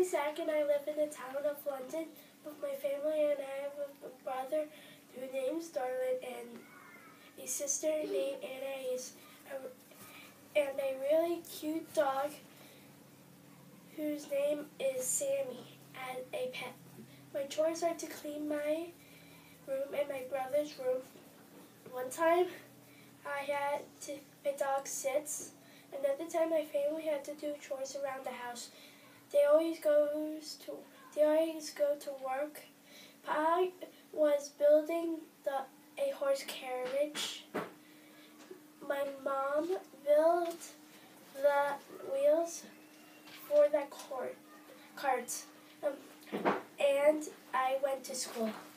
is Zach and I live in the town of London with my family, and I have a brother whose name is Darwin and a sister named Anna and a really cute dog whose name is Sammy as a pet. My chores are to clean my room and my brother's room. One time I had to my dog sits. Another time my family had to do chores around the house. They always go to work. I was building a horse carriage. My mom built the wheels for the cart, and I went to school.